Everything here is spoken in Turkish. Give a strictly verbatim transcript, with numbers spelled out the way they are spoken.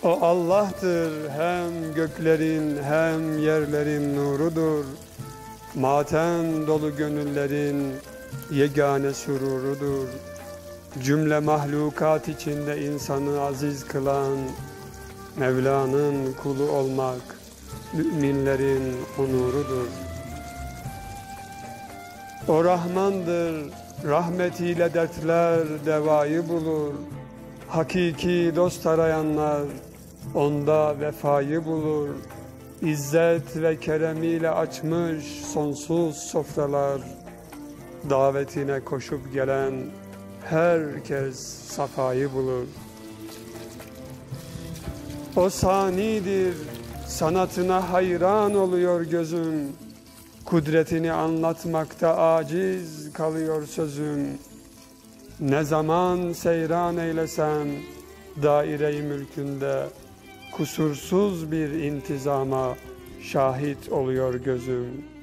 O Allah'tır, hem göklerin hem yerlerin nurudur. Matem dolu gönüllerin yegane sururudur. Cümle mahlukat içinde insanı aziz kılan Mevla'nın kulu olmak müminlerin onurudur. O Rahmandır, rahmetiyle dertler devayı bulur. Hakiki dost arayanlar onda vefayı bulur. İzzet ve keremiyle açmış sonsuz sofralar. Davetine koşup gelen herkes safayı bulur. O sanidir, sanatına hayran oluyor gözüm. Kudretini anlatmakta aciz kalıyor sözüm. Ne zaman seyran eylesem daire-i mülkünde kusursuz bir intizama şahit oluyor gözüm.